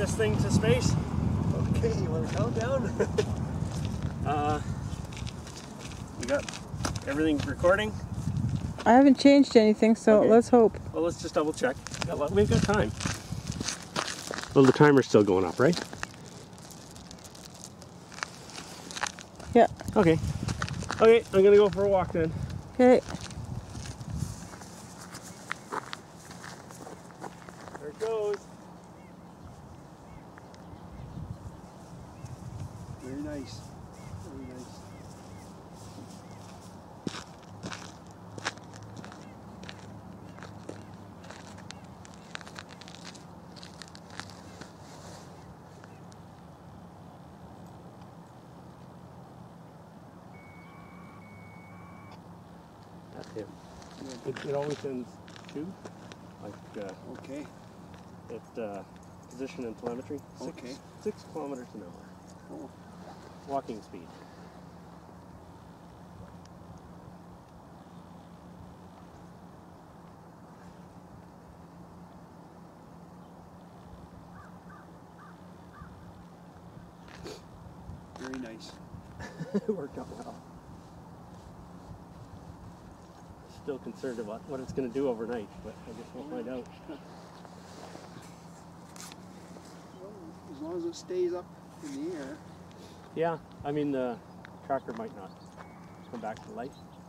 this thing to space. Okay, you want to count down? You got everything recording? I haven't changed anything, so Okay. let's hope. Well, let's just double check. We've got time. Well, the timer's still going up, right? Yeah. Okay. Okay, I'm gonna go for a walk then. Okay. There it goes. Very nice. Very nice. That's him. It always sends two, like Okay. at position and telemetry. Okay. 6 kilometers an hour. Oh. Walking speed. Very nice. It worked out well. Still concerned about what it's going to do overnight, but I guess we'll find out. Well, as long as it stays up in the air. Yeah, I mean the tracker might not come back to life.